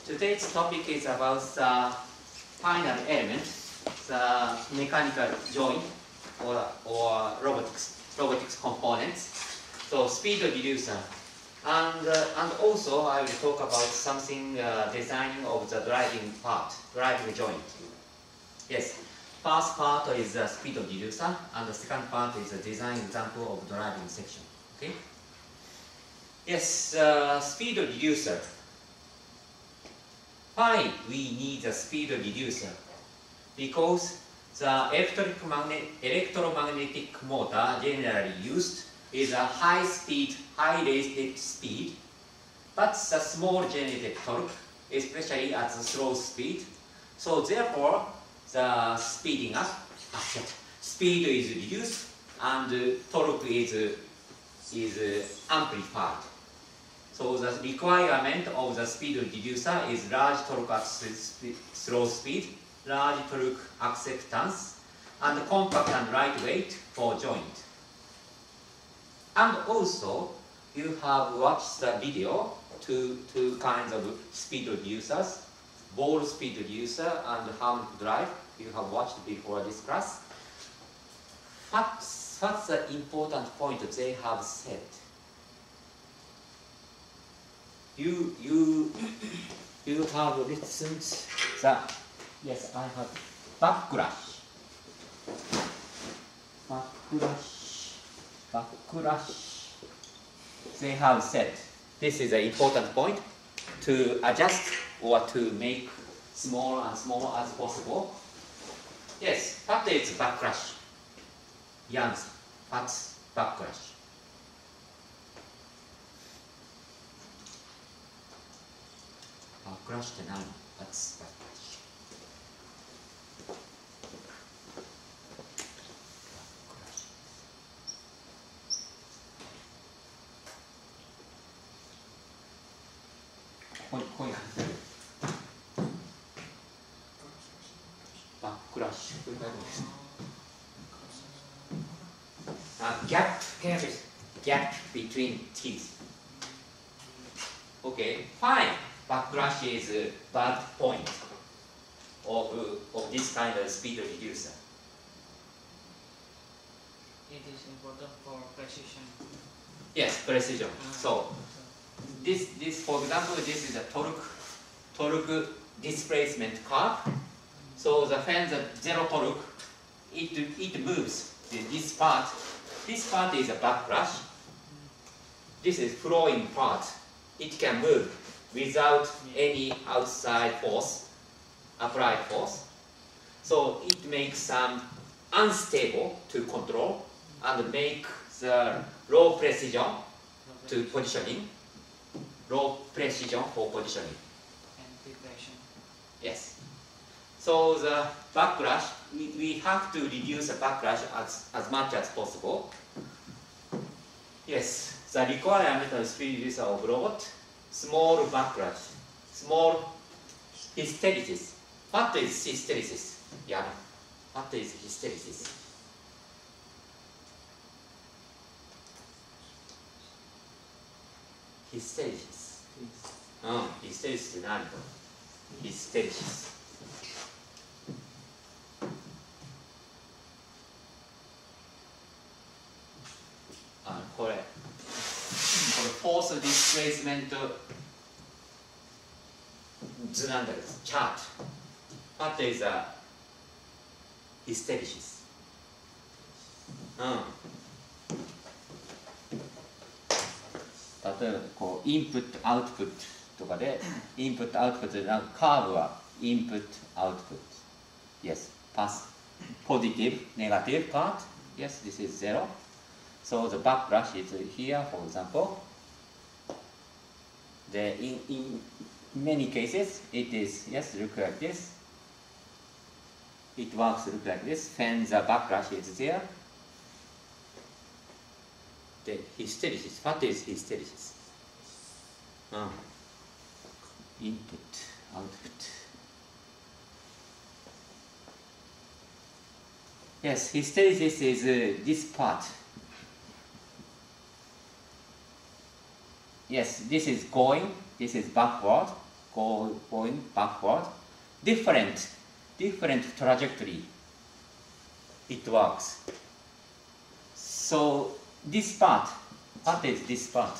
Today's topic is about the final element, the mechanical joint or robotics components. So speed reducer, and also I will talk about something designing of the driving joint. Yes, first part is the speed reducer, and the second part is the design example of driving section. Okay. Yes, speed reducer. Why we need a speed reducer? Because the electromagnetic motor generally used is a high speed, high rated speed, but the small generated torque, especially at the slow speed. So therefore, the speed is reduced and torque is amplified. So the requirement of the speed reducer is large torque at slow speed, large torque acceptance, and compact and lightweight for joint. And also, you have watched the video, two kinds of speed reducers, ball speed reducer and harmonic drive. You have watched before this class. What's the important point they have said? You have listened that, yes, I have backlash. They have said this is an important point to adjust or to make small and small as possible. Yes, what is backlash? Yes, what's backlash? Backlash って何? What's backlash? Backlash. Gap between teeth. Okay, fine. Backlash is a bad point of this kind of speed reducer. It is important for precision. Yes, precision. So this for example, this is a torque displacement curve. So the when the zero torque, it moves. This part is a backlash. This is flowing part. It can move without any outside force, applied force. So it makes some unstable to control and make the low precision to positioning, low precision for positioning. And vibration. Yes. So the backlash, we have to reduce the backlash as much as possible. Yes, the requirement of speed reducer of robot, small backlash, small hysteresis. What is hysteresis? Yeah. What is hysteresis? Hysteresis. Hysteresis って何? Hysteresis.これフォースディスプレイスメント図なんだけど、チャート。What is a hysteresis? 例えばこうインプットアウトプットとかでインプットアウトプットでなんかカーブはインプットアウトプット Yes, pass positive, negative part. Yes, this is zero. So the backlash is here, for example. In many cases, it is, yes, look like this. It works look like this. When the backlash is there, the hysteresis. What is hysteresis? Input, output. Yes, hysteresis is this part. Yes, this is going, this is backward, going backward, different trajectory it works. So this part, what is this part?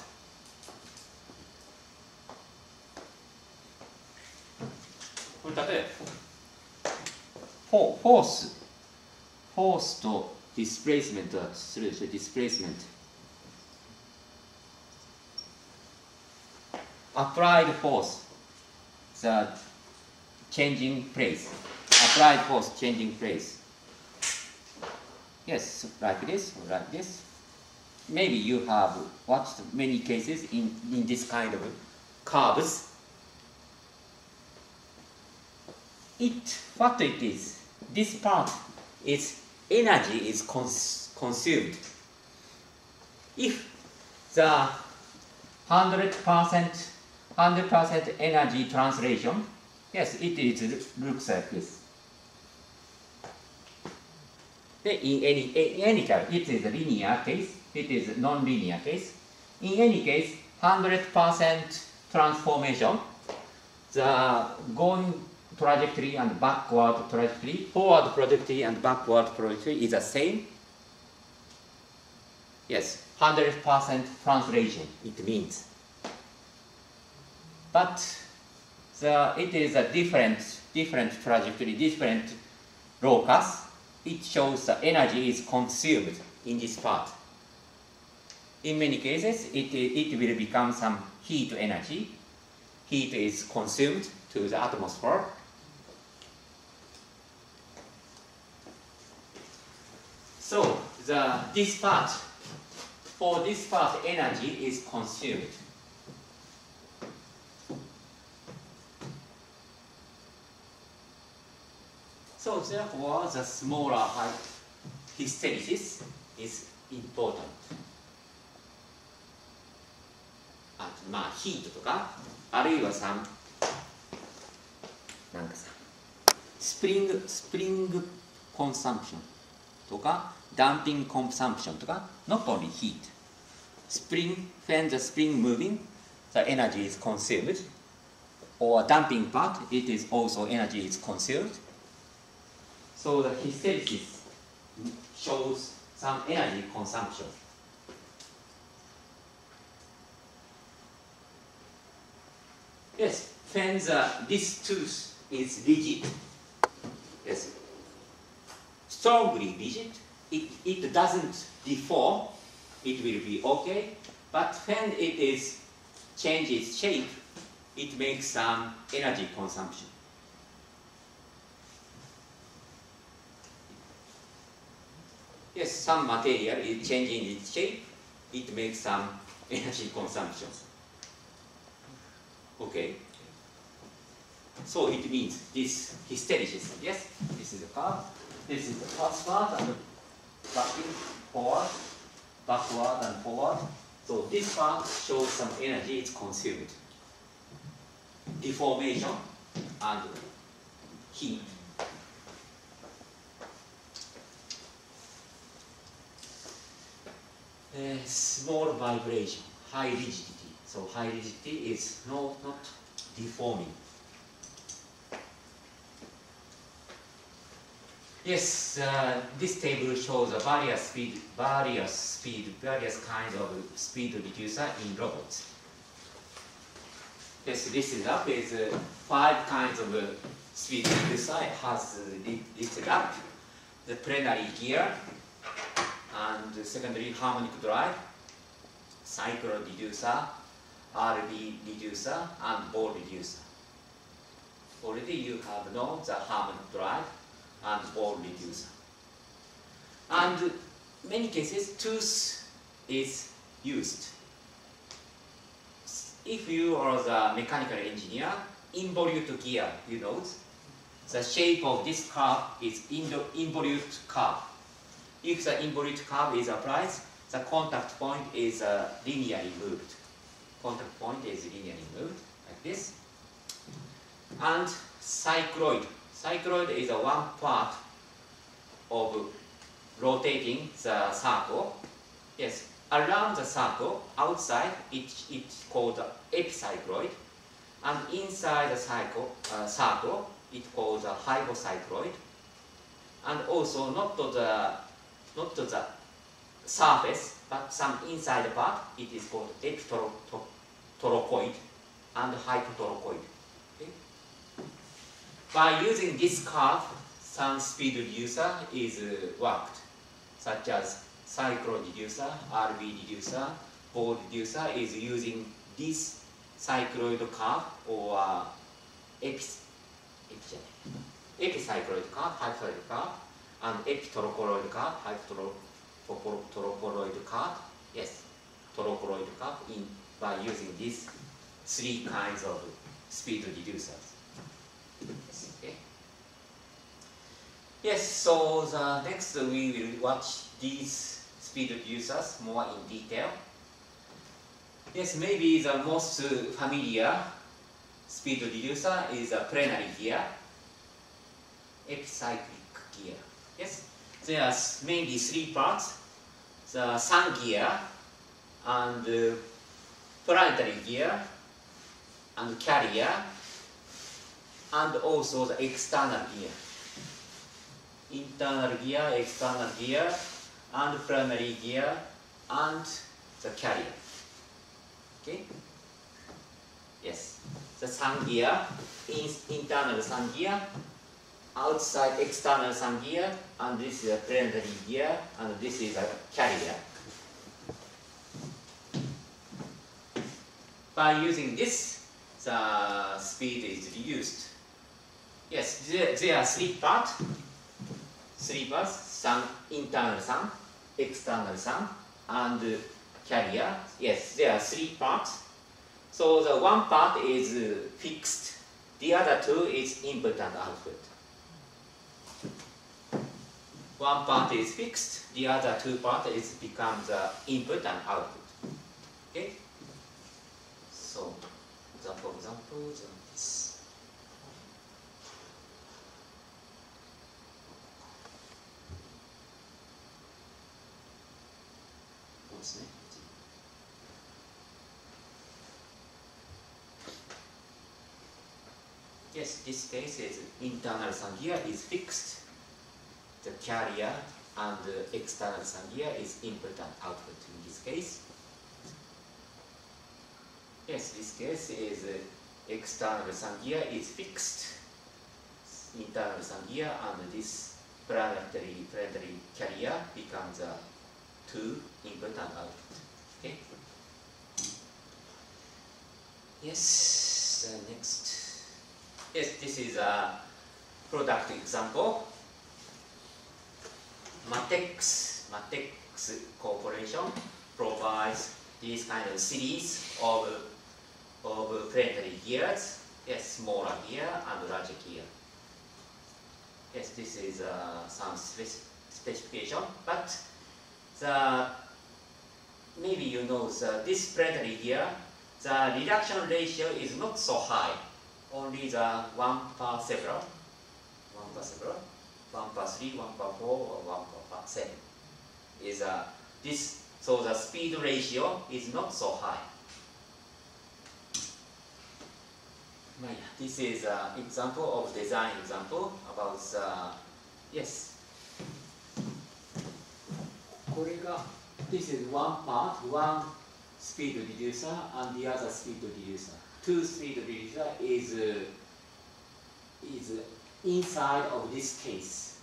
Force to displacement だとするでしょ、displacement. Applied force, the changing place. Applied force changing place. Yes, like this, or like this. Maybe you have watched many cases in this kind of curves. What it is, this part is energy is consumed. If the 100% energy translation, yes, it looks like this. In any case, it is a linear case, it is a non-linear case. In any case, 100% transformation, the going trajectory and backward trajectory, forward trajectory and backward trajectory is the same. Yes, 100% translation, it means. But it is a different trajectory, different locus. It shows the energy is consumed in this part. In many cases, it will become some heat energy. Heat is consumed to the atmosphere. So this part, for this part, energy is consumed. So therefore, the smaller hysteresis is important. まあヒートとか、あるいはなんかスプリングコンサンプションとか、ダンピングコンサンプションとか、not only heat. When the spring moving, the energy is consumed. Or damping part, it is also energy is consumed. So the hysteresis shows some energy consumption. Yes, when this tooth is rigid, yes, strongly rigid, it doesn't deform, it will be okay. But when it is changes shape, it makes some energy consumption. Yes, some material is changing its shape, it makes some energy consumption. Okay. So it means this hysteresis, yes? This is the curve, this is the first part, and backing forward, backward and forward. So this part shows some energy is consumed. Deformation and heat. Small vibration, high rigidity. So high rigidity is not deforming. Yes, this table shows various kinds of speed reducer in robots. Yes, this is up is 5 kinds of speed reducer. It has listed up the plenary gear and the secondary harmonic drive, cycle reducer, RB reducer, and ball reducer. Already you have known the harmonic drive and ball reducer. And many cases, tooth is used. If you are the mechanical engineer, involute gear, you know, the shape of this curve is involute curve. If the involute curve is applied, the contact point is linearly moved. Contact point is linearly moved, like this. And cycloid. Cycloid is one part of rotating the circle. Yes, around the circle, outside, it's called epicycloid. And inside the circle, it calls a hypocycloid. And also not to the surface, but some inside part, it is called epitorocoid and hypotorocoid. Okay? By using this curve, some speed reducer is worked, such as cyclo reducer, RB reducer, ball reducer is using this cycloid curve or epicycloid curve, hypcycloid curve, and epitorocoid curve, hypotorocoid curve, yes, torocoid curve by using these three kinds of speed reducers. Okay. Yes, so the next we will watch these speed reducers more in detail. Yes, maybe the most familiar speed reducer is a plenary gear, epicyclic gear. Yes, there are mainly three parts: the sun gear, and planetary gear, and carrier, and also the external gear. Internal gear, external gear, and primary gear, and the carrier. Okay? Yes. The sun gear, internal sun gear, outside external sun gear, and this is a planetary gear, and this is a carrier. By using this, the speed is reduced. Yes, there are three parts, sun, internal sun, external sun, and carrier. Yes, there are three parts. So the one part is fixed, the other two is input and output. One part is fixed, the other two part is becomes input and output. Okay? So, for example, this. What's next? Yes, this case is internal sun gear is fixed. The carrier and the external sun gear is input and output in this case. Yes, this case is external sun gear is fixed. Internal sun gear and this planetary carrier becomes two input and output. Okay. Yes, the next. Yes, this is a product example. Matex Corporation provides this kind of series of planetary gears. Yes, smaller gear and larger gear. Yes, this is some specification, but maybe you know this planetary gear, the reduction ratio is not so high. Only the 1 per several, 1 per 3, 1 per 4, or 1 per 7 is this. So the speed ratio is not so high. This is an example of design example about yes. This is one part, one speed reducer and the other speed reducer. Two speed reducer is inside of this case.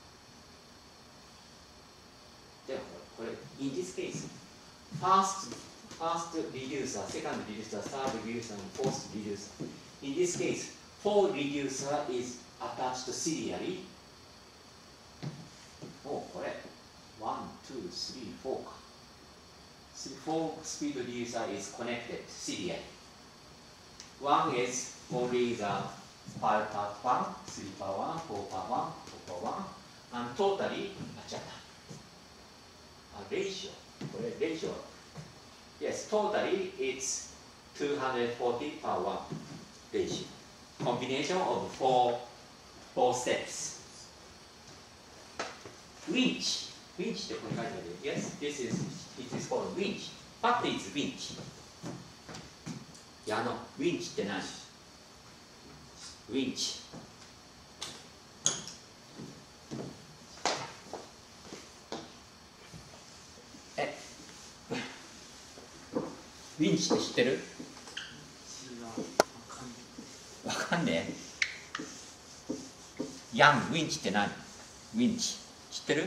Therefore, in this case, first reducer, second reducer, third reducer, and fourth reducer. In this case, four reducer is attached serially. Oh, correct. 1, 2, 3, 4. Four speed reducer is connected serially. One is only the 5 per 1, 3 per 1, 4 per 1, 4 per 1, and totally a ratio. Correct ratio. Yes, totally it's 240 per 1 ratio. Combination of four steps. Winch. Winch ってここに書いてある。Yes, it is called winch. What is winch? ウィンチって何？ winch. winch って知ってる？わかんねえ。ヤン、ウィンチって何？ウィンチ知ってる？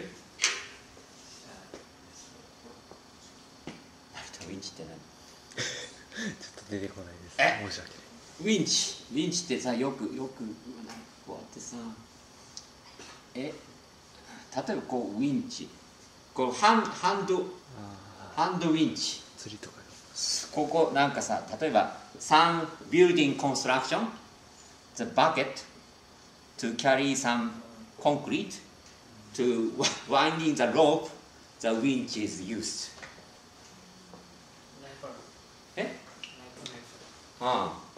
ウィンチって何？ ちょっと出てこないです。申し訳ない。 ウィンチってさ、よくこうやってさ、例えばこうウィンチ、こうハンドウィンチ、 釣りとかここなんかさ、例えばsome building construction, the bucket to carry some concrete, to winding the rope, the winch is used. え？ああ。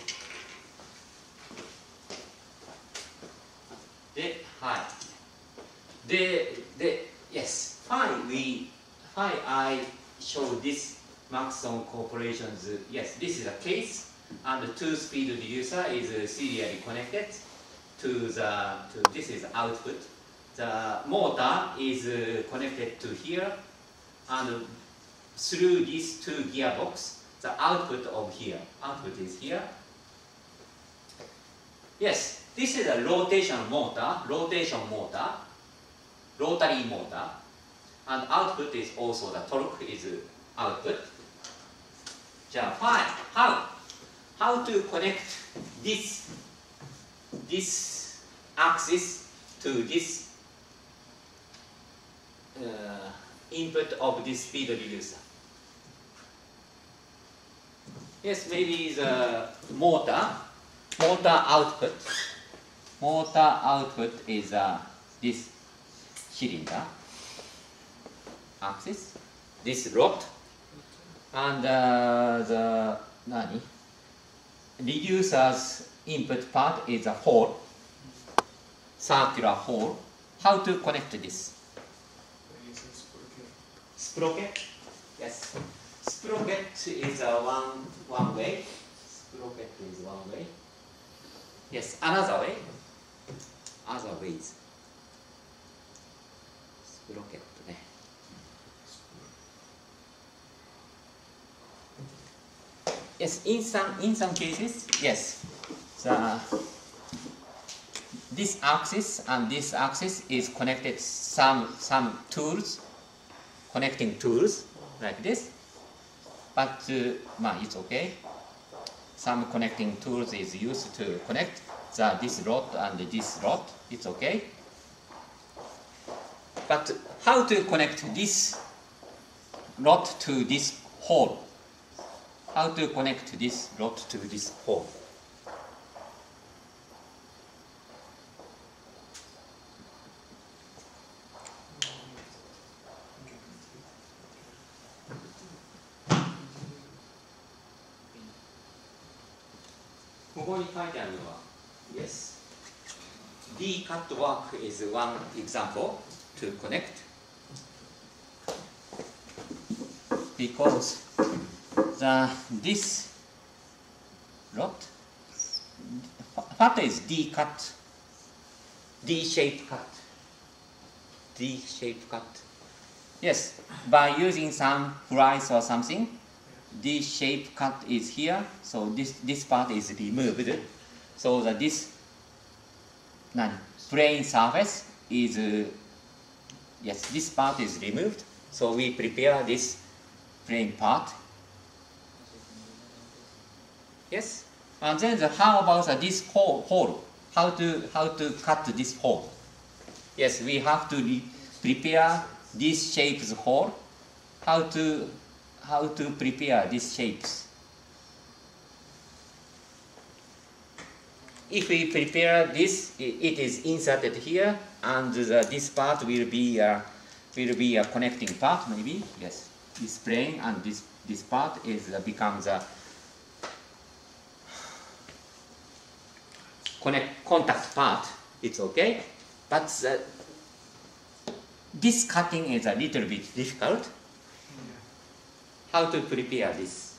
で、はい。yes, fine, I show this Maxon Corporation's, yes, this is a case, and the two-speed reducer is serially connected to this is output. The motor is connected to here, and through these two gearbox, the output is here. Yes, this is a rotary motor, and output is also the torque is output. じゃあ、how to connect this axis to this input of this speed reducer? Yes, maybe the motor output. Motor output is this cylinder axis, this rod, and the reducer's input part is a hole, circular hole. How to connect this? Sprocket. Yes. Sprocket is one way. Sprocket is one way. Yes, another way. Other ways. Sprocket ね。Yes, in some cases, yes. This axis and this axis is connected some tools, connecting tools like this. But it's okay. Some connecting tools is used to connect this rod and this rod. It's okay. But how to connect this rod to this hole? How to connect this rod to this hole? Yes. D-cut work is one example to connect. Because this rod, what is D-cut? D-shaped cut. D-shaped cut. Yes, by using some pliers or something, D-shaped cut is here, so this part is removed, so that this plane surface is yes, this part is removed, so we prepare this plane part. Yes, and then how about this hole? How to cut this hole? Yes, we have to prepare this shape's hole. How to prepare these shapes? If we prepare this, it is inserted here, and this part will be a connecting part, maybe. Yes, this plane and this part becomes a contact part. It's okay, but this cutting is a little bit difficult. How to prepare this?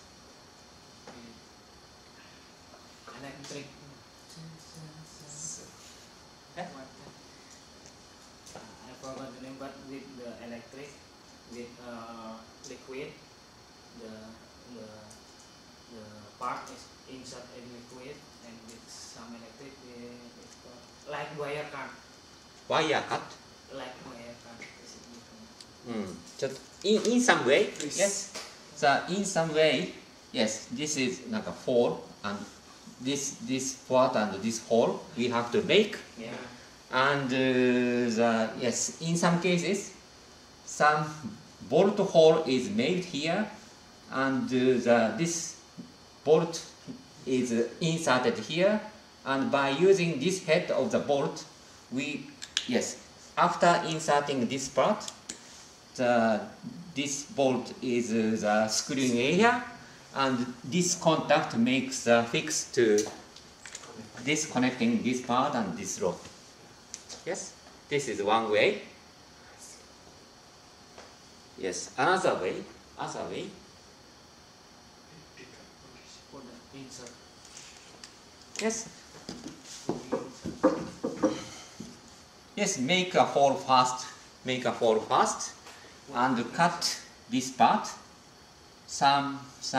electric with liquid. The the part is inside a liquid, and with some electric, it's like wire cut. Wire cut. Like wire cut. Basically. Just in some way, yes. So in some way, yes, this is like a hole, and this part and this hole we have to make. Yeah. And yes, in some cases, some bolt hole is made here, and this bolt is inserted here, and by using this head of the bolt, we, yes, after inserting this part, this bolt is the screwing area, and this contact makes the fix to this connecting this part and this rod. Yes, this is one way. Yes, another way. For the insert. Yes. Yes, make a hole first. Make a hole first, and cut this part. Some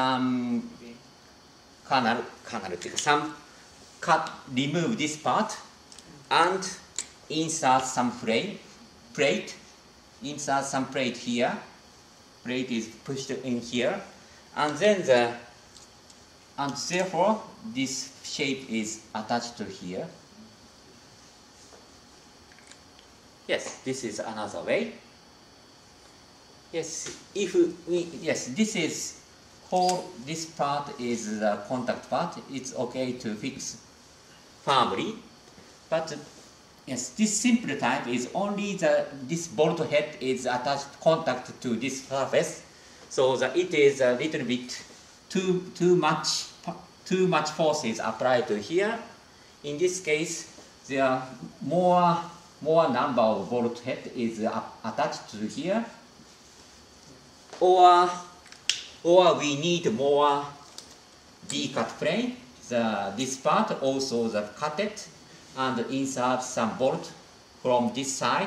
canal, some cut. Remove this part, and insert some plate. Insert some plate here. Plate is pushed in here, and then and therefore this shape is attached to here. Yes, this is another way. Yes, if we, yes, this is whole. This part is the contact part. It's okay to fix firmly, but yes, this simple type is only this bolt head is attached contact to this surface, so that it is a little bit too much forces applied to here. In this case, there are more number of bolt head is attached to here, or we need more D-cut plane. This part also cut it and insert some bolt from this side.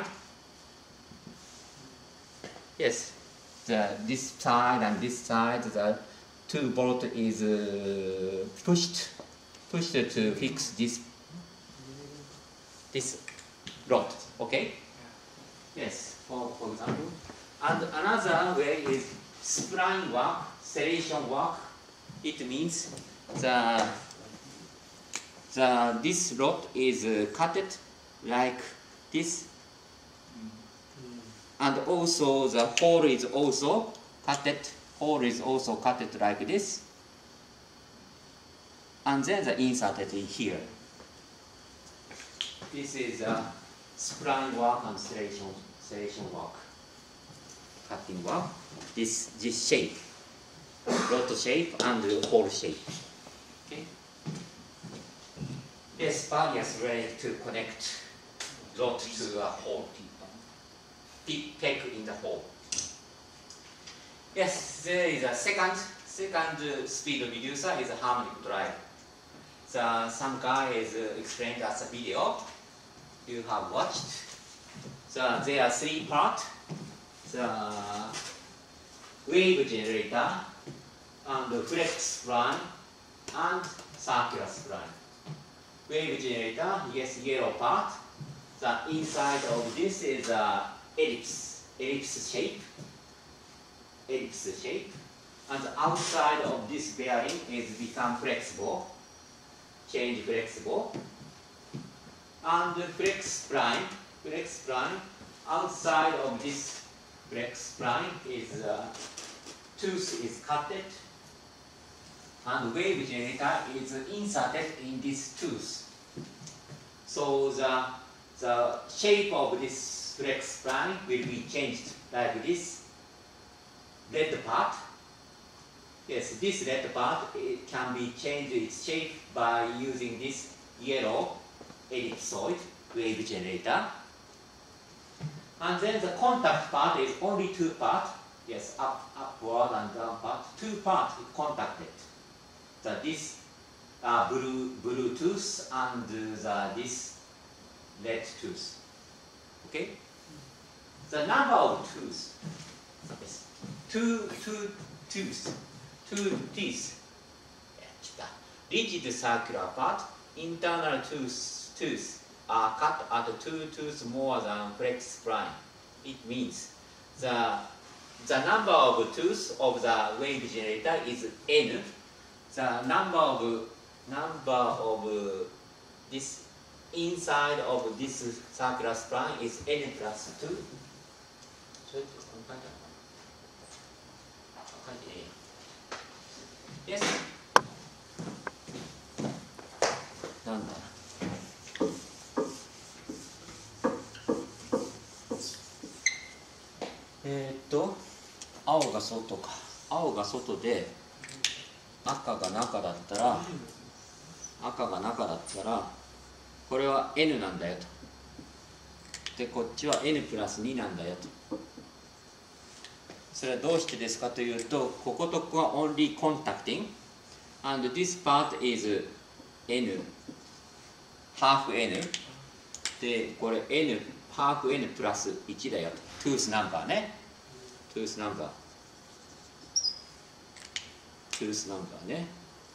Yes, this side and this side, the two bolt is pushed to fix this rod. Okay. Yes, for example. And another way is spline work, serration work. It means this rod is cut like this, and also the hole is also cut. Hole is also cut like this, and then inserted in here. This is spline work and serration work, cutting work. This shape, rod shape and hole shape. Okay. Yes, various ways to connect rod to a hole, peg in the hole. Yes, there is a second speed reducer is a harmonic drive. Some guy is explained as a video you have watched. There are three parts: the wave generator, and flex spline, and circular spline. Wave generator, yes, yellow part. The inside of this is ellipse shape, and the outside of this bearing is become flexible, change flexible, and the flex spline, outside of this flex spline is tooth is cut, and wave generator is inserted in this tooth. So the shape of this flex spline will be changed like this. Red part, yes, this red part, it can be changed its shape by using this yellow ellipsoid wave generator. And then the contact part is only two parts. Yes, upward and down part. Two parts contacted. This blue tooth and this red tooth. Okay. the number of tooth is two teeth. Rigid circular part, internal tooth are cut at 2 tooths more than flex spline. It means the number of tooths of the wave generator is n. The number of this inside of this circular spline is n plus 2. それってここに書いてあるかな？書いてねえや。Yes. なんだ。青が外か。青が外で赤が中だったらこれは n なんだよと。でこっちは n プラス2なんだよと。それはどうしてですかというと、こことここは only contacting and this part is n half n でこれ n half n プラス1だよと。tooth number ね。tooth number ね。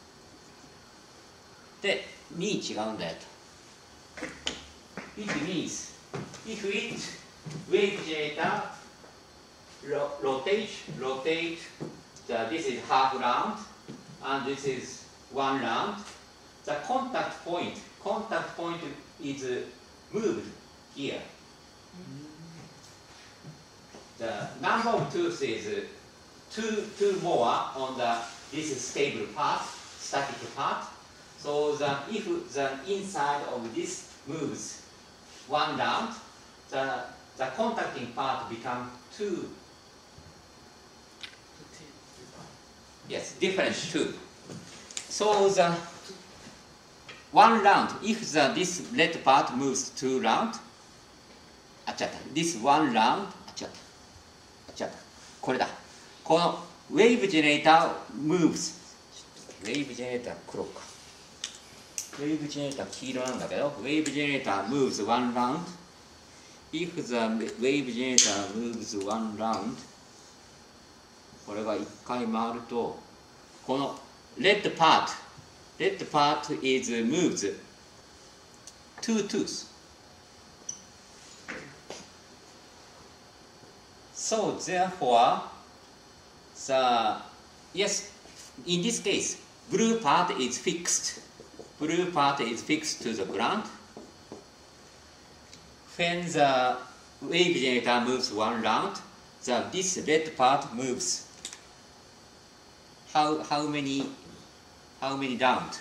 で2違うんだよと。It means if it wave generator rotate this is half round and this is 1 round, the contact point is moved here. The number of tooths is two more on this stable part, static part. So if the inside of this moves 1 round, the contacting part becomes 2. Yes, different 2. So the 1 round, if this red part moves 2 round, this 1 round, これだ。この wave generator moves. wave generator 黒か。wave generator 黄色なんだけど、wave generator moves 1 round. If the wave generator moves 1 round, これが1回回ると、この red part is moves 2 tooths. So therefore, yes, in this case, blue part is fixed. Blue part is fixed to the ground. When the wave generator moves 1 round, this red part moves. How many round?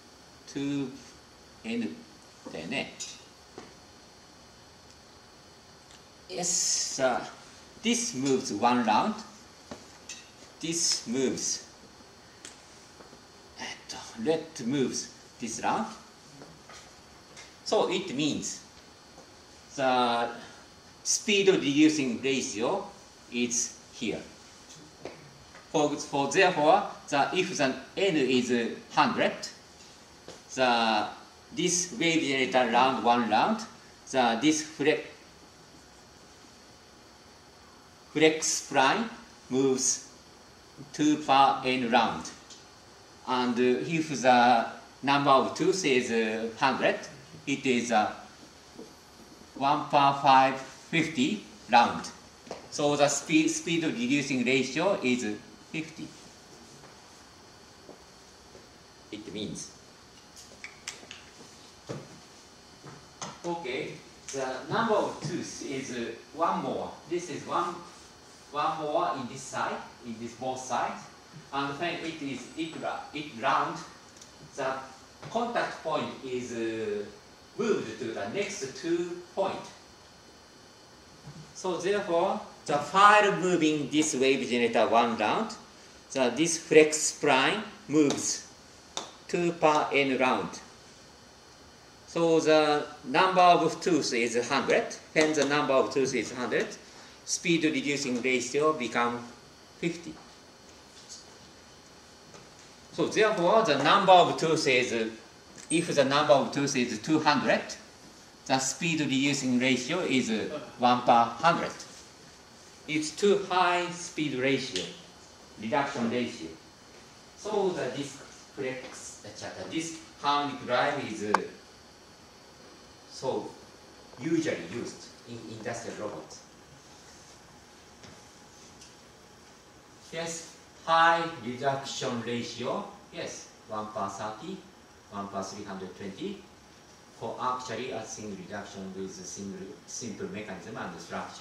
2n だよね。Yes, this moves 1 round. This moves. Red moves this round. So it means the speed reducing ratio is here. Therefore, if the n is 100, this wave generator round 1 round, this flex spline moves 2 per n round. And if the number of tooths is 100, it is 1 per 550 round. So the speed reducing ratio is 50. It means. Okay, the number of tooths is 1 more. This is one more in this side, in this both sides. And when it round, the contact point is moved to the next 2 points. So therefore, the while moving this wave generator 1 round, this flex spline moves 2 per n round. So the number of tooths is 100. When the number of tooths is 100, speed reducing ratio becomes 50. So therefore, the number of tooths is, if the number of tooths is 200, the speed reducing ratio is 1 per 100. it's too high speed ratio, reduction ratio. So the disk flex, this harmonic drive is so usually used in industrial robots. Yes, high reduction ratio, yes, 1 per 30, 1 per 320, for actually a single reduction with a simple mechanism and structure.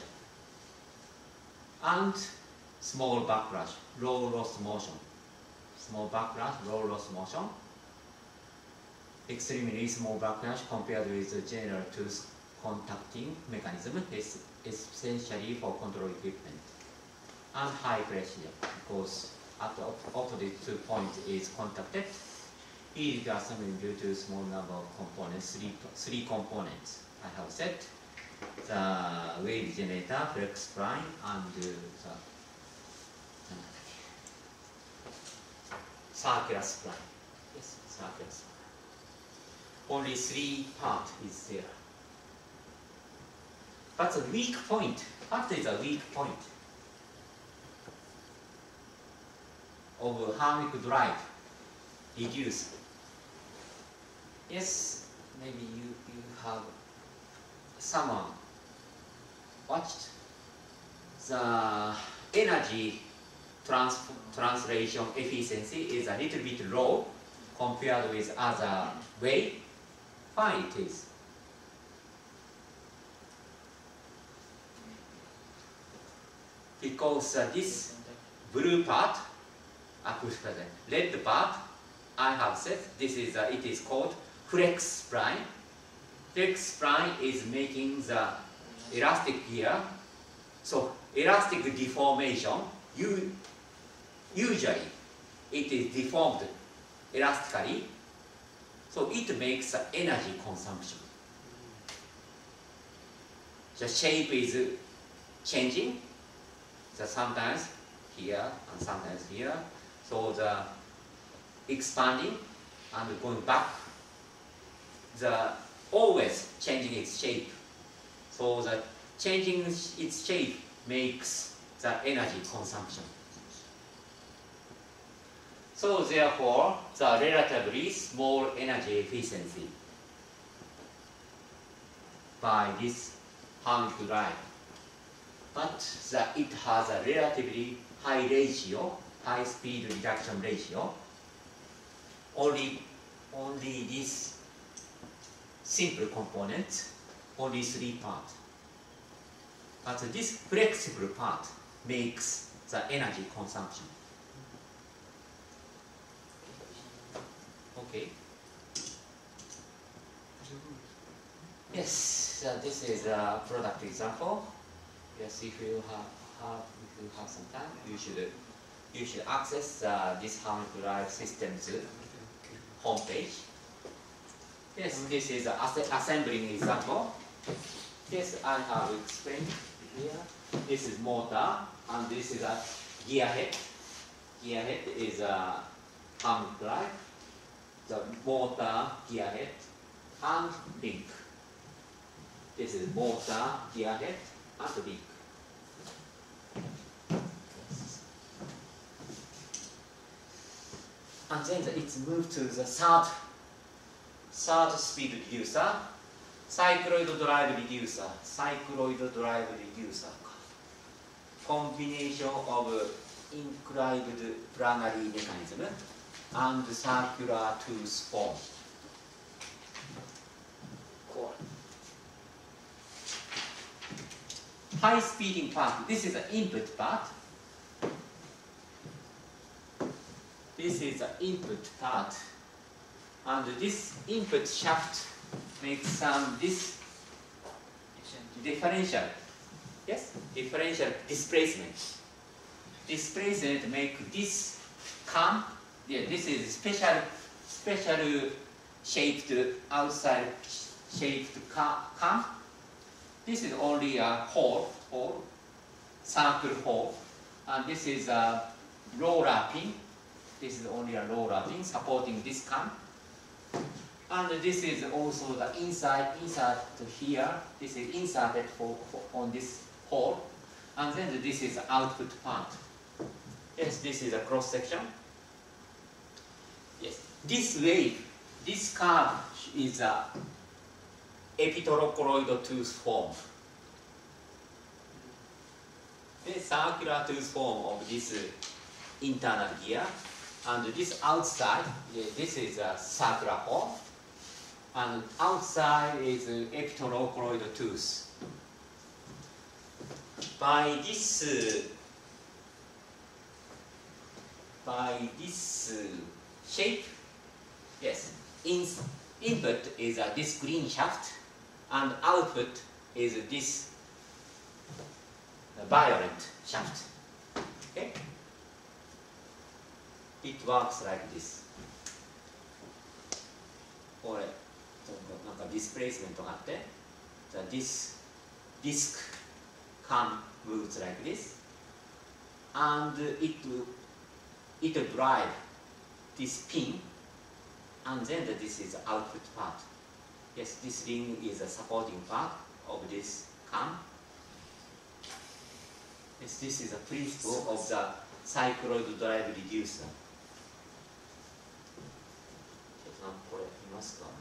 And small backlash, low loss motion. Small backlash, low loss motion. Extremely small backlash compared with the general tooth contacting mechanism is essentially for control equipment. And high pressure, because at the opposite point is contacted, easy to assemble due to small number of components, three components. I have said the wave generator, flex spline, and the circular spline. Yes, circular spline. Only 3 parts is there. But the weak point, what is a weak point of harmonic drive? Reduce. Yes, maybe you have someone watched the energy translation efficiency is a little bit low compared with other way. Why it is? Because this blue part, red part, I have said this is it is called flex spline. Flex spline is making the elastic gear. So elastic deformation, usually it is deformed elastically. So it makes energy consumption. The shape is changing. Sometimes here and sometimes here. So the expanding and going back, the always changing its shape. So the changing its shape makes the energy consumption. So therefore, the relatively small energy efficiency by this harmonic drive. But it has a relatively high ratio, high speed reduction ratio. Only this simple component, only 3 parts. But this flexible part makes the energy consumption. Okay. Yes, so this is a product example. Yes, if you have some time, you should access this harmonic drive system's homepage. Yes, this is an assembling example. Yes, I have explained here. This is motor, and this is a gear head. Gear head is a harmonic drive. The motor, gear head, and link. This is motor, gear head, and link. And then it's moved to the third speed reducer, cycloid drive reducer. Cycloid drive reducer. Combination of inclined planary mechanism and circular tooth form. Cool. High speeding part. This is the input part. This is the input part. And this input shaft makes this differential. Yes? Differential displacement. Displacement make this cam. Yeah, this is special shaped outside shaped cam. This is only a hole, circle hole, and this is a roller pin. This is only a roller pin supporting this cam. And this is also insert to here. This is inserted on this hole. And then this is the output part. Yes, this is a cross section. Yes, this wave, this curve is a epitorochoroid tooth form. The circular tooth form of this internal gear, and this outside, this is a circular form, and outside is epitorochoroid tooth. By this shape, yes, input is this green shaft, and output is this violet shaft. Okay, it works like this. これなんかディスプレイスメントがあって、this disc can move like this, and it drive this pin, and then this is the output part. Yes, this ring is a supporting part of this cam. Yes, this is a principle of the cycloid drive reducer. これ見ますか？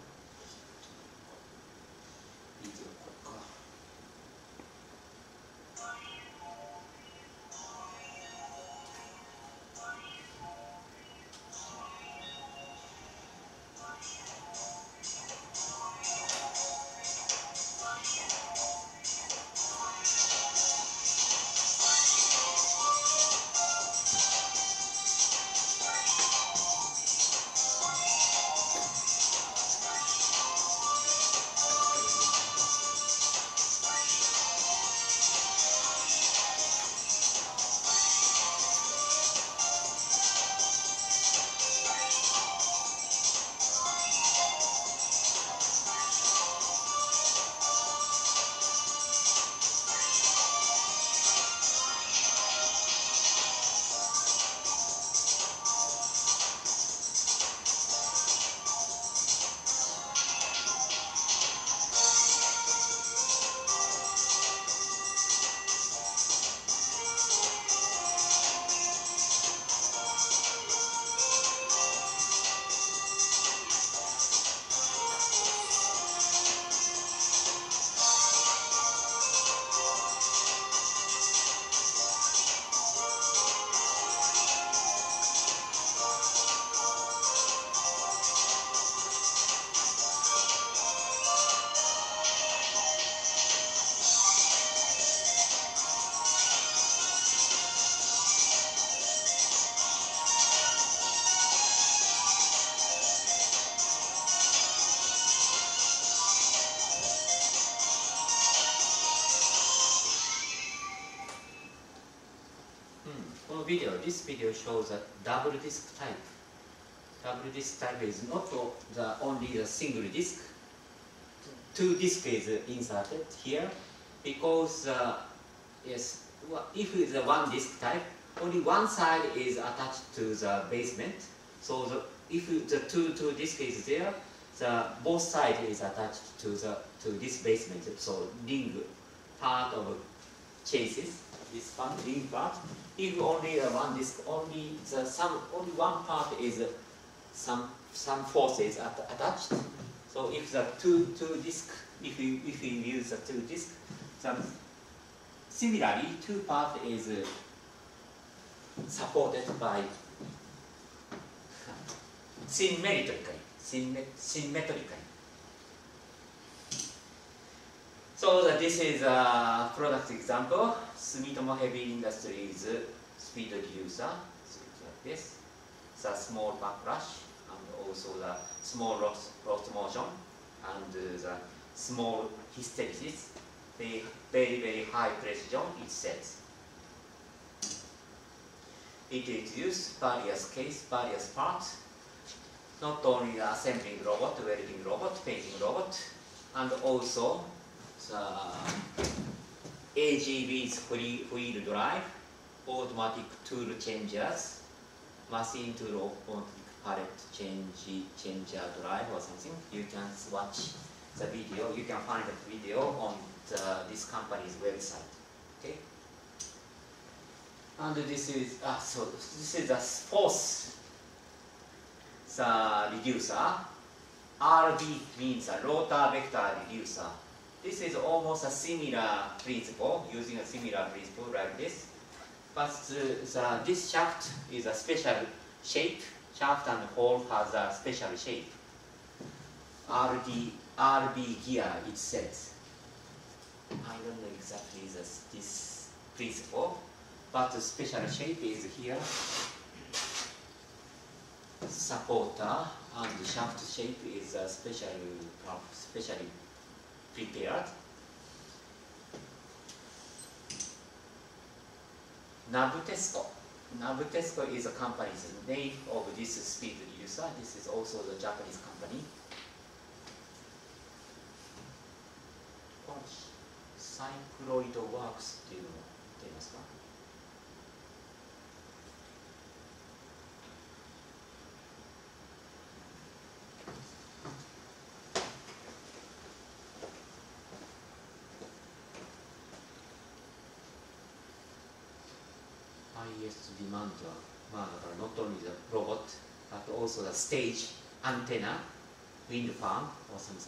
いいぞ、これか。This video shows a double disc type. Double disc type is not only the single disc. Two discs is inserted here because yes, if it's a one disc type, only one side is attached to the basement. So if the two disc is there, both sides is attached to this basement. So ring part of chases. This one ring part. If only one disc, only one part is some forces attached. So if the two disc, if we use the two disc, similarly two part is supported by symmetrically. So this is a product example. Sumitomo Heavy Industries speed reducer. So like this. The small backlash and also the small rot motion and the small hysteresis. Very high precision, it says. It introduces various parts. Not only the assembling robot, welding robot, painting robot, and also the AGV's wheel drive, automatic tool changers, machine tool automatic pallet changer drive or something. You can watch the video. You can find the video on this company's website. Okay. And this is so this is the fourth reducer. RB means a rotor vector reducer. This is almost a similar principle, using a similar principle like this. But this shaft is a special shape. Shaft and hole has a special shape. RB gear, it says. I don't know exactly this principle, but the special shape is here. Supporter and the shaft shape is specially prepared. Nabtesco. Nabtesco is a company's name of this speed reducer. This is also the Japanese company. Cycloid works っていうのを言っていますか? Highest demand は、だから not only the robot, but also the stage, antenna, wind farm or something.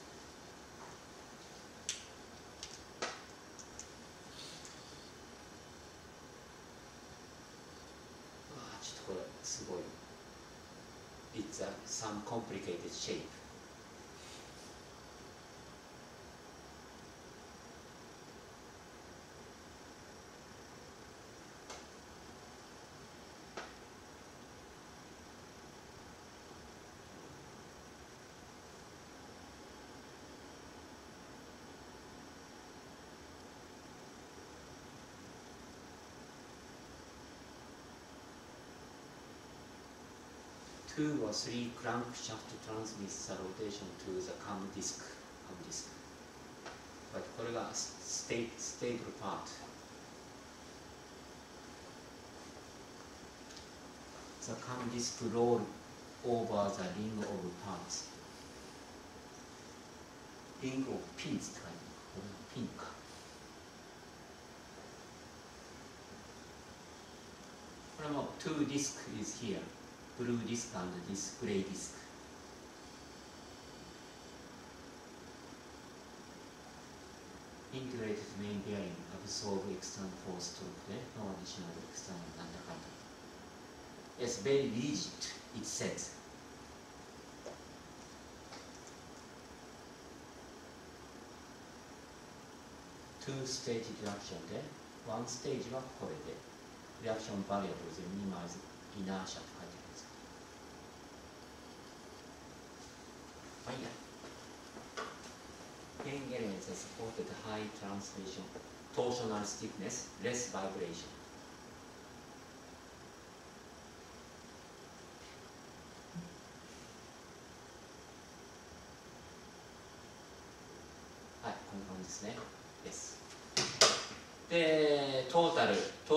ちょっとこれすごい。It's some complicated shape. Two or three crankshaft transmits the rotation to the cam disc. But これがstable part. The cam disc roll over the ring of parts. Ring of pins って書いてある。これがピンか。これもtwo disc is here. Blue disc and this gray disc. Integrated main bearing absorb external force stroke で no additional external なんだかんだ。Yes, very rigid, it says. Two-stage reaction で one stage はこれで reaction variablesで minimize inertia って書いてある。Gain elements that supported high translation, torsional stiffness, less vibration. Hi, こんな感じですね。Yes. で、total,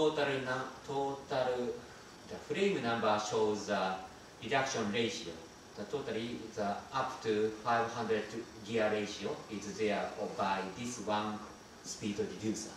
the frame number shows the reduction ratio. The total is up to 500 gear ratio is there by this one speed reducer.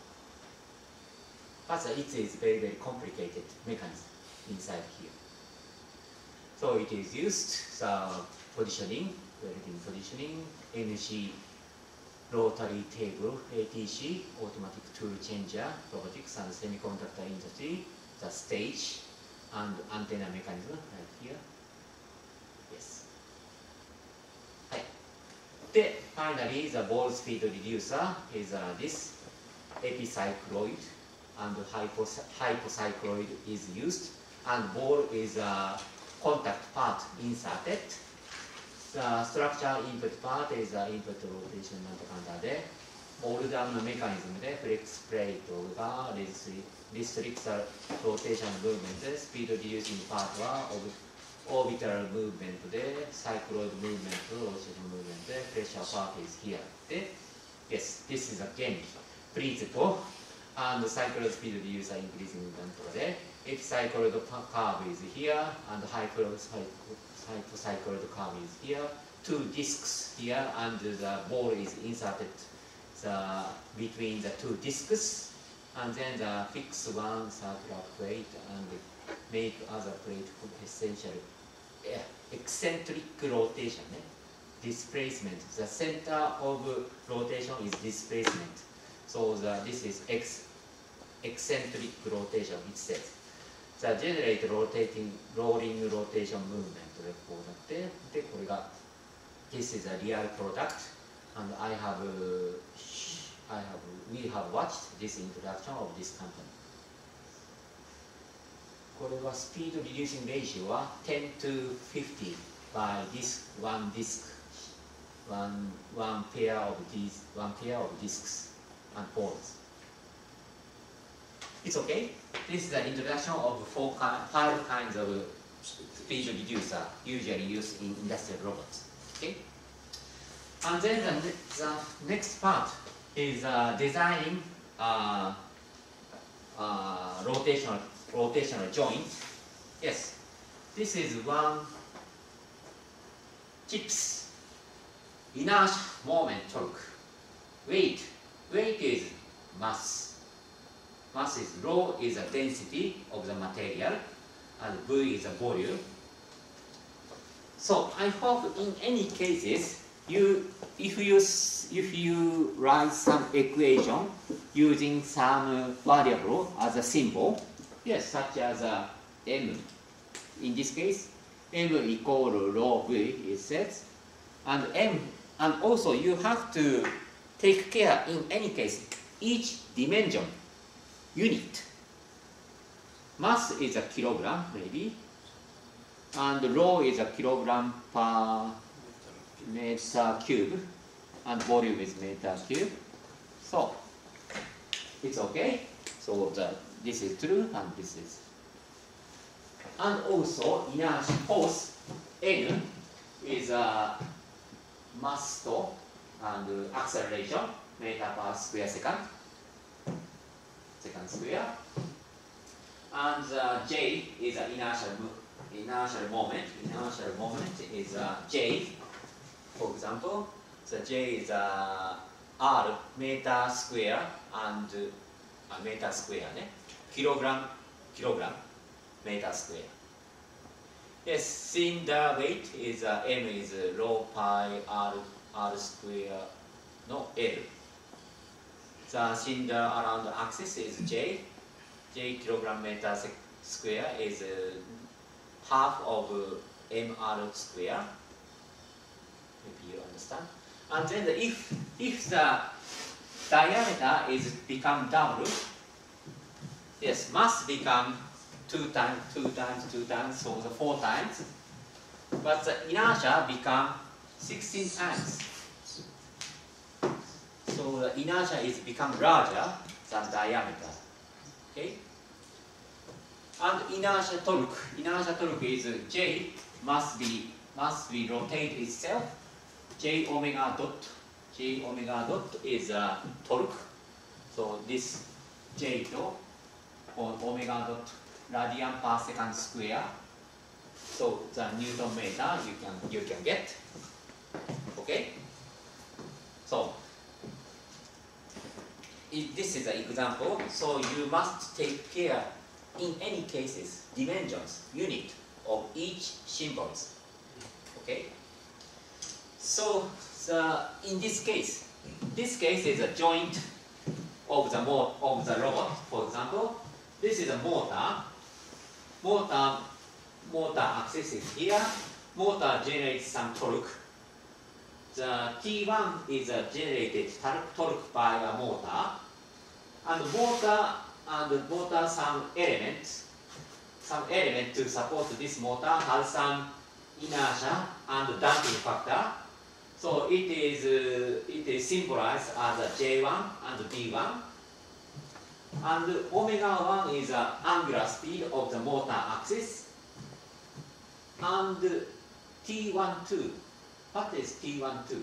But it is very, very complicated mechanism inside here. So it is used the positioning, relative positioning, NC rotary table, ATC, automatic tool changer, robotics and semiconductor industry, the stage and antenna mechanism right here. Yes. はい。で、finally, the ball speed reducer is this epicycloid and hypocycloid is used, and ball is a contact part inserted. The structure input part is input rotation なんて感じで、オールダウンのメカニズムでフレックスプレートがリストリクタルローテーションムーブメントで、スピードリデューシングパートはorbital movement で、cycloid movement と rotation movement で、pressure part is here で、yes, this is again principle and cycloid speed reducer increasing movement で、epicycloid curve is here and hypocycloid curve is here, two discs here and the ball is inserted between the two discs and then the fix one circular plate and make other plate essential eccentric rotation. Displacement. The center of rotation is displacement. So this is eccentric rotation, it says. The generate rolling rotation movement こうなって、でこれが this is a real product, and we have watched this introduction of this company. これはスピードリデューシングレーシオは10 to 50 by this one disk, one pair of disks and poles. It's okay. This is the introduction of 5 kinds of speed reducer usually used in industrial robots. Okay. And then the next part is designing rotational joint. Yes, this is one chips inertia moment torque. Weight is mass. Mass is rho is the density of the material, and V is the volume. So I hope in any cases, if you write some equation using some variable as a symbol, yes, such as m. In this case, m equal rho V, it says, and m, and also you have to take care in any case each dimension. Unit. Mass is a kilogram, maybe, and rho is a kilogram per meter cube, and volume is meter cube. So it's okay. So this is true, and this is. And also inertia force N is a mass and acceleration meter per square second. Second square, and J is an inertial moment. Inertial moment is J. For example, the J is R meter square and meter square, kilogram meter square. Yes, cylinder weight is M is rho pi R square, no L. The cylinder around the axis is J kilogram meter square is half of mr square. Maybe you understand. And then if the diameter is become double, yes, mass become 2 times, so the 4 times, but the inertia become 16 times. So the inertia is become larger than diameter. Okay? And inertia torque is J must be rotate itself. J omega dot is torque. So this J to omega dot radian per second square. So the Newton meter you can get. Okay? So this is an example, so you must take care in any cases, dimensions, unit of each symbols. Okay? So in this case is a joint of the robot. For example, this is a motor. Motor axis is here. Motor generates some torque. The T1 is generated torque by a motor, and motor some element to support this motor has some inertia and damping factor. So it is symbolized as a J1 and D1, and omega 1 is the angular speed of the motor axis, and T12. What is T12?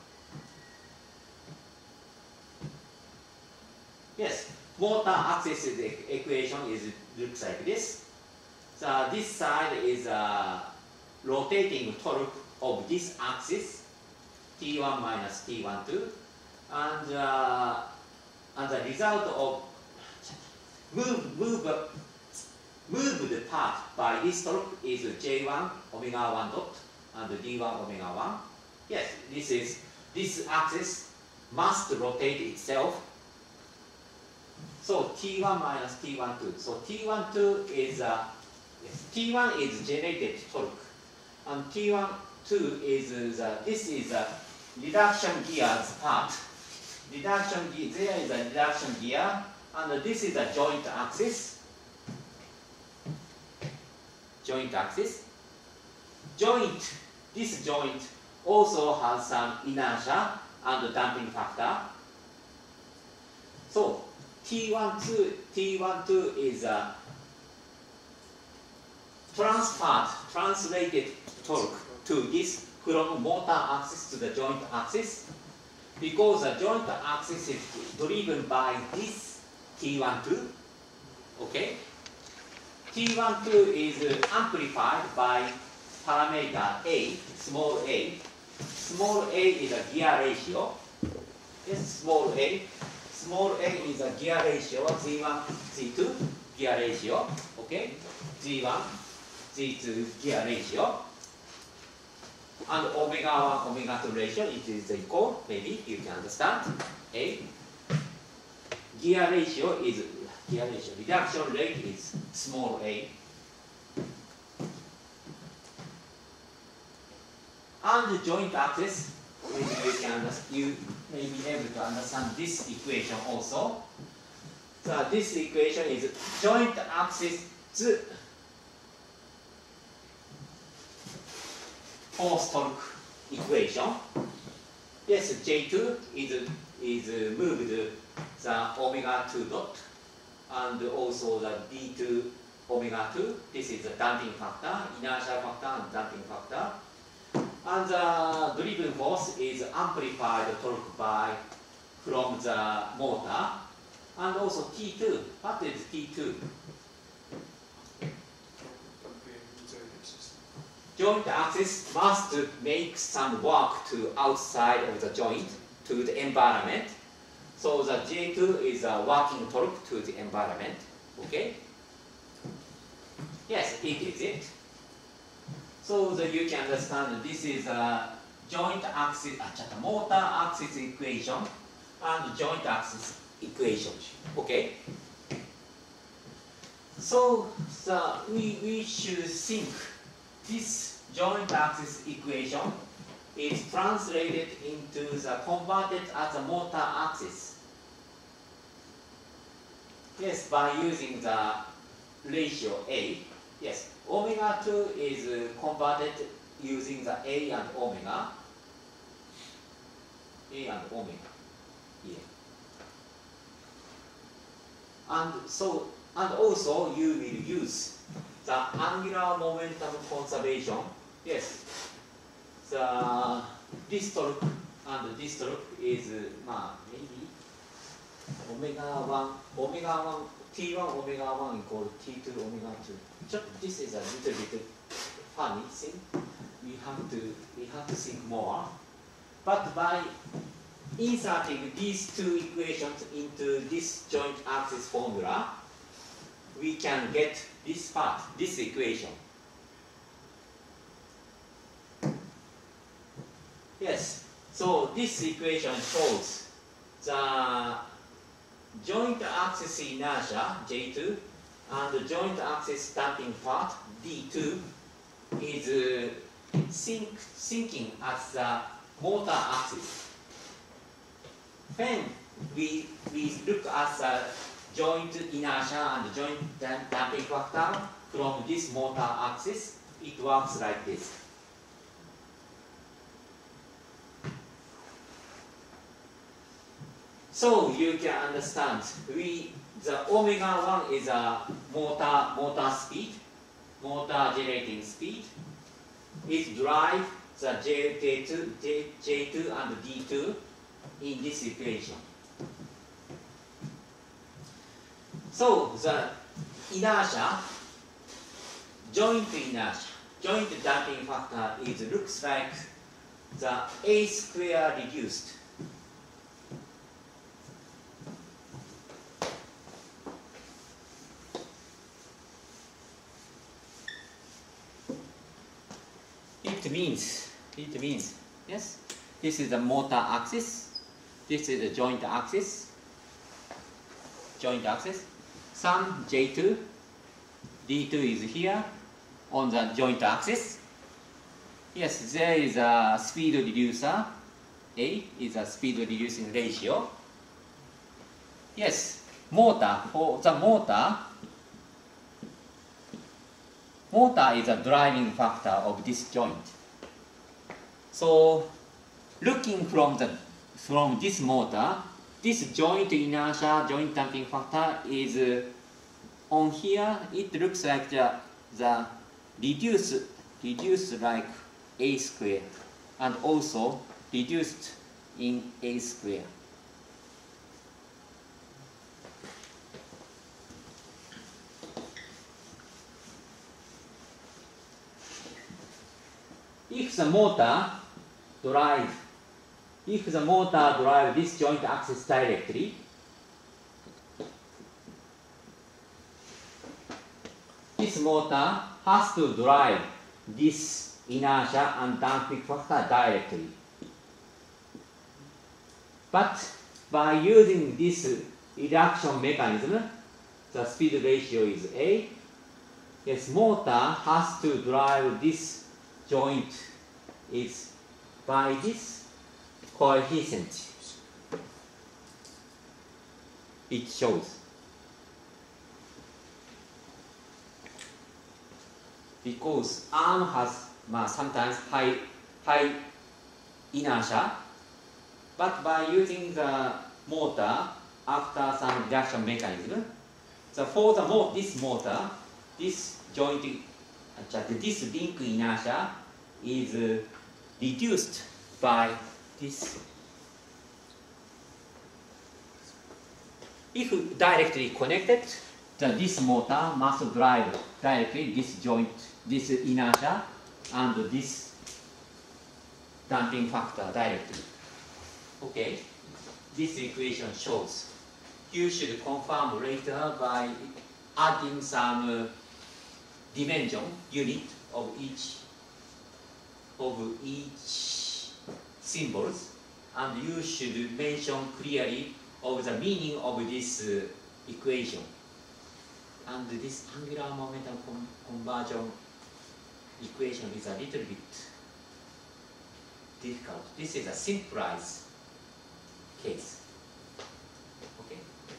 Yes, motor axis equation looks like this. So this side is rotating torque of this axis, T1 minus T12, and the result of moved part by this torque is J1 omega 1 dot and D1 omega 1. Yes, this axis must rotate itself. So T1 minus T12. So T12 is T1 is generated torque, and T12 is this is a reduction gears part. There is a reduction gear, and this is a joint axis. This joint also has some inertia and damping factor. So T12 is a translated torque to this from motor axis to the joint axis, because the joint axis is driven by this T12. Okay, T12 is amplified by parameter A, small a. Small a is a gear ratio. Yes, small a. Small a is a gear ratio, Z1, Z2 gear ratio. Okay, Z1, Z2 gear ratio. And omega 1, omega 2 ratio, it is equal, maybe you can understand. A. Gear ratio, reduction rate is small a. And the joint axis, you may be able to understand this equation also. So this equation is joint axis force torque equation. Yes, J2 is moved the omega 2 dot, and also the D2 omega 2. This is the damping factor, inertia factor and damping factor. And the driven force is amplified torque from the motor. And also T2. What is T2? Joint axis must make some work to outside of the joint to the environment. So the J2 is a working torque to the environment. Okay? Yes, it is it. So that you can understand this is a joint axis, motor axis equation and joint axis equation. Okay? So we should think this joint axis equation is translated into the converted as a motor axis. Yes, by using the ratio A. Yes, omega 2 is converted using the A and omega. Yeah. And also you will use the angular momentum conservation. Yes, this torque and this torque is maybe omega 1, T1 omega 1 equal T2 omega 2. This is a little bit funny thing. We have to think more. But by inserting these two equations into this joint axis formula, we can get this part, this equation. Yes, so this equation shows the joint axis inertia, J2, and the joint axis damping part, D2, is sinking as the motor axis. When we look at the joint inertia and joint damping factor from this motor axis, it works like this. So you can understand, the omega 1 is a motor speed, motor generating speed. It drives the J2 and D2 in this equation. So the inertia, joint damping factor looks like the A square reduced. it means, yes, this is the motor axis, this is the joint axis, some J2, D2 is here on the joint axis. Yes, there is a speed reducer, A is a speed reducing ratio. Yes, motor, for the motor is a driving factor of this joint. So looking from this motor, this joint inertia, joint damping factor is on here. It looks like the reduced like A square, and also reduced in A square. If the motor drive this joint axis directly, this motor has to drive this inertia and damping factor directly. But by using this reduction mechanism, the speed ratio is A. Yes, motor has to drive this joint is by this coefficient. It shows. Because arm has sometimes high inertia, but by using the motor after some reduction mechanism, for this motor, this joint, this link inertia is reduced by this. If directly connected, this motor must drive directly this joint, this inertia, and this damping factor directly. Okay, this equation shows. You should confirm later by adding some dimension unit of each symbols, and you should mention clearly of the meaning of this equation. And this angular momentum conversion equation is a little bit difficult. This is a simplified case. Okay,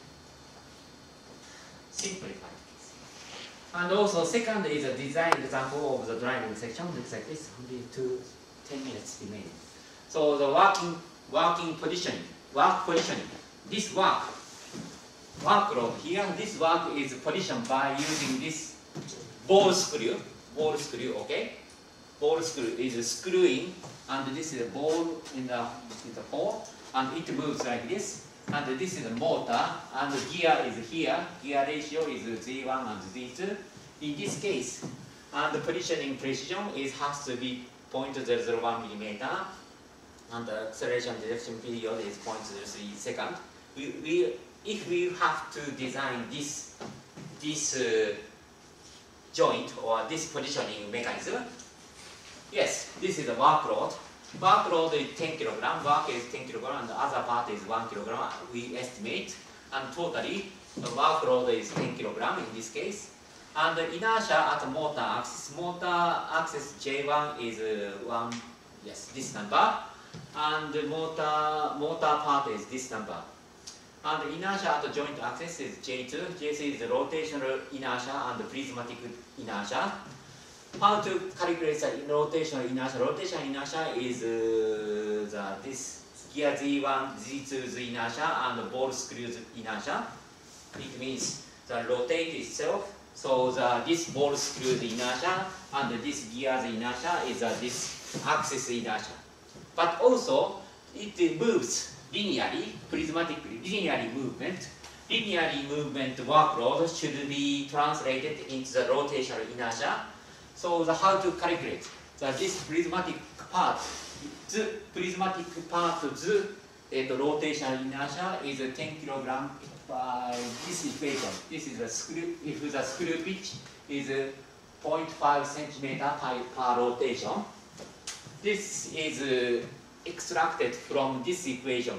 simplified case. And also, second is a design example of the driving section. Looks like this. Only 10 minutes remaining. So the work positioning. This work load here. This work is positioned by using this ball screw. Okay. Ball screw is screwing, and this is a ball in the hole, and it moves like this. And this is a motor, and the gear is here. Gear ratio is Z1 and Z2. In this case, and the positioning precision has to be 0.001 millimeter, and the acceleration direction period is 0.03 second. If we have to design this joint or this positioning mechanism, yes, this is a workload. Workload is 10 kg, work is 10 kg, and the other part is 1 kg, we estimate. And totally, the workload is 10 kg in this case. And the inertia at the motor axis J1 is this number. And the motor part is this number. And the inertia at the joint axis is J2. J2 is the rotational inertia and the prismatic inertia. How to calculate the rotational inertia? Rotational inertia is this gear Z1, Z2's inertia, and the ball screw's inertia. It means the rotate itself. So this ball screw's inertia and this gear's inertia is this axis inertia. But also it moves linearly, prismatically, linearly movement. Linearly movement workload should be translated into the rotational inertia. So how to calculate this prismatic part? The prismatic part of the rotational inertia is 10 kg by this equation. This is a screw. If the screw pitch is 0.5 centimeter per rotation, this is extracted from this equation.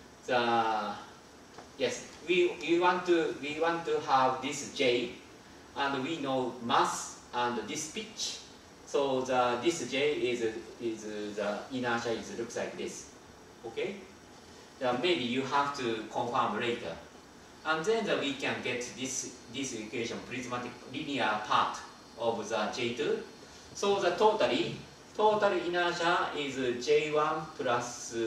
Yes, we want to have this J, and we know mass and this pitch. So this J is the inertia looks like this. Okay. Maybe you have to confirm later, and then we can get this equation, prismatic linear part of the J2. So the total inertia is J1 plus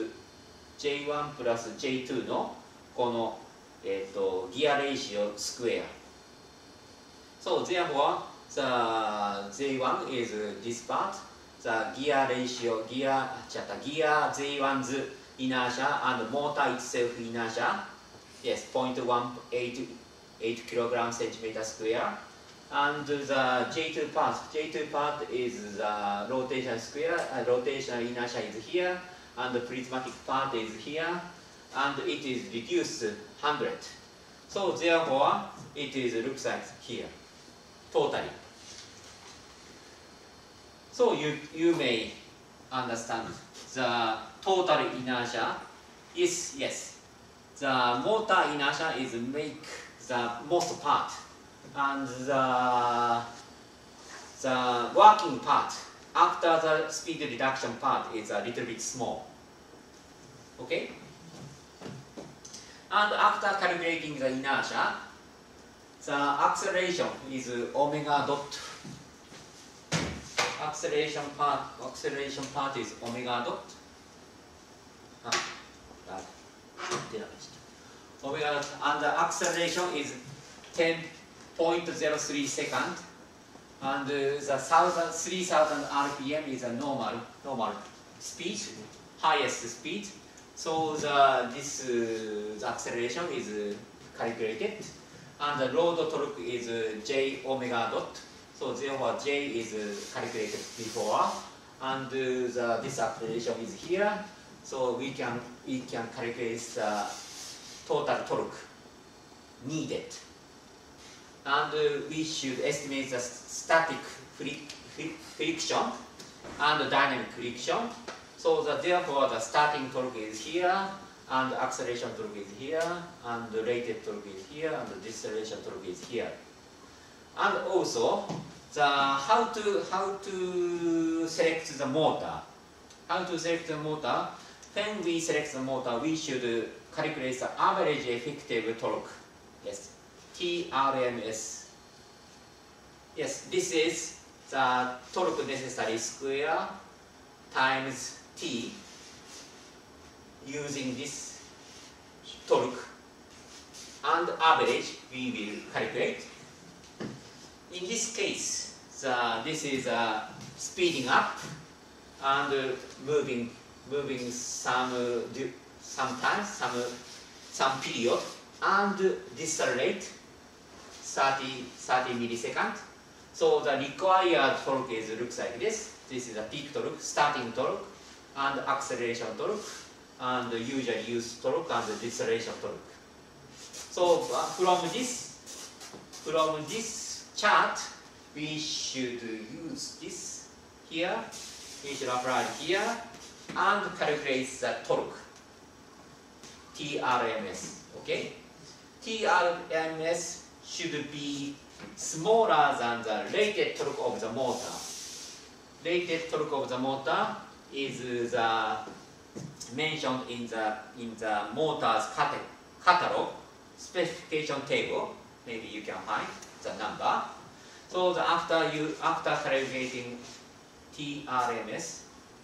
J2 のこのギアレーシオスクエア。So therefore the J1 is this part. The gear ratio, gear J1's inertia and motor itself inertia. Yes, 0.188 kilogram centimeter square. And the J2 part is the rotation square. Rotation inertia is here, and the prismatic part is here, and it is reduced 100. So therefore, it looks like here, totally. So you may understand the total inertia is, yes, the motor inertia is make the most part, and the working part after the speed reduction part is a little bit small. Okay? And after calculating the inertia, the acceleration is omega dot. Acceleration part is omega dot. Omega dot, and the acceleration is 10.03 second, and the 3000 RPM is a normal speed, highest speed. So the acceleration is calculated, and the load torque is J omega dot. So therefore J is calculated before, and this acceleration is here. So we can calculate the total torque needed, and we should estimate the static friction and dynamic friction. So therefore the starting torque is here, and the acceleration torque is here, and the rated torque is here, and the deceleration torque is here. And also how to select the motor. How to select the motor? When we select the motor, we should calculate the average effective torque. Yes, TRMS. Yes, this is the torque necessary square times T using this torque, and average we will calculate. In this case, this is speeding up and moving sometimes some period, and decelerate 30 millisecond. So the required torque looks like this. This is a peak torque, starting torque, and acceleration torque, and the usually used torque, and the deceleration torque. So from this chart, we should use this here. We should apply here and calculate the torque, TRMS. Okay, TRMS should be smaller than the rated torque of the motor. Rated torque of the motor is mentioned in the motor's catalog specification table. Maybe you can find the number. So after calculating TRMS,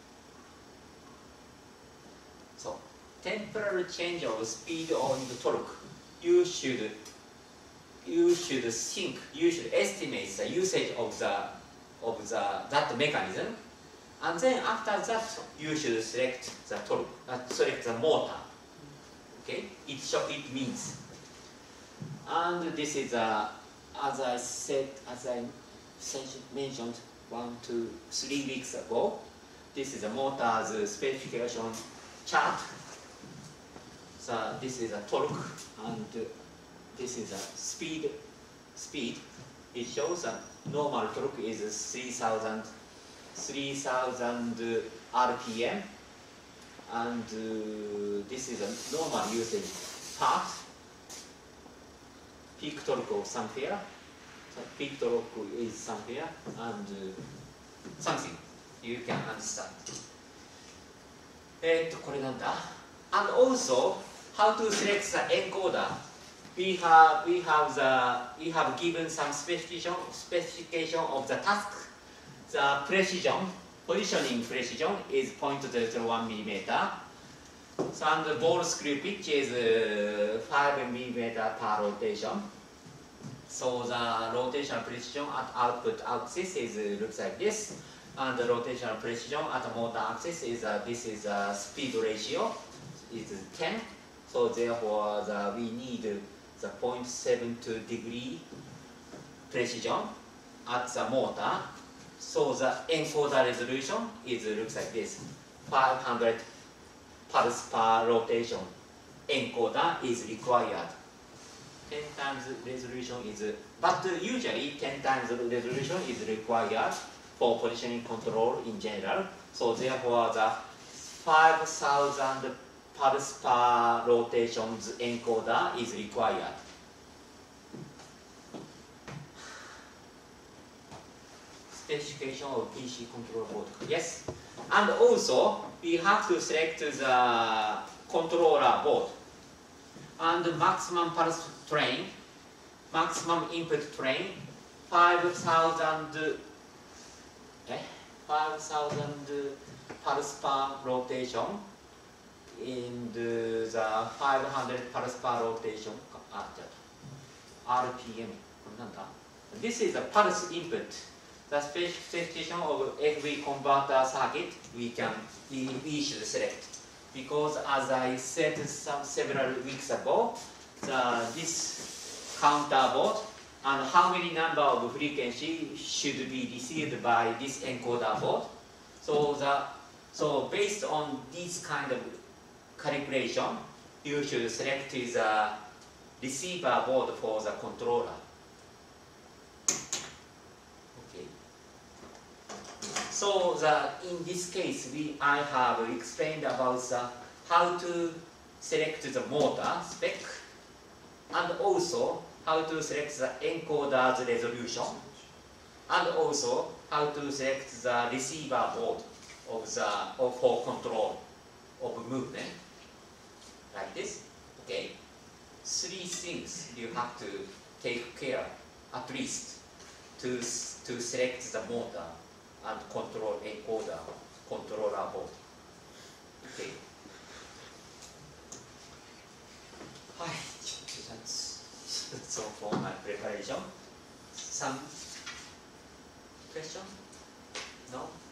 so temporary change of speed or the torque, you should estimate the usage of that mechanism, and then after that you should select the torque, select the motor. Okay, it means, and this is as I mentioned 1, 2, 3 weeks ago. This is a motor's specification chart. So this is a torque, and this is a speed. It shows that normal torque is 3000 3000 RPM, and this is a normal usage part. Peak torque of somewhere. So peak torque is somewhere, and something you can understand. これなんだ。And also, how to select the encoder. We have given some specification of the task. The positioning precision is 0.01 millimeter. So, and the ball screw pitch is 5 millimeter per rotation. So the rotation precision at output axis looks like this, and the rotational precision at the motor axis is this is speed ratio is 10. So therefore we need the 0.72 degree precision at the motor. So the encoder resolution looks like this. 500 pulse per rotation encoder is required. 10 times resolution but usually 10 times resolution is required for positioning control in general. So therefore the 5000 pulse per rotations encoder is required. Specification of PC control board. Yes. And also we have to select the controller board. And the maximum pulse train, maximum input train, 5,000 pulse per rotation in the 500 pulse per rotation RPM. This is a pulse input. The specification of every converter circuit we should select. Because as I said several weeks ago, this counter board and how many number of frequency should be received by this encoder board. So based on this kind of calculation, you should select the receiver board for the controller. Okay. So in this case, I have explained about how to select the motor spec, and also how to select the encoder's resolution, and also how to select the receiver board for control of movement, like this. Okay, 3 things you have to take care at least to select the motor and control encoder, controller board. Okay. Hi, that's all for my preparation. Some question? No?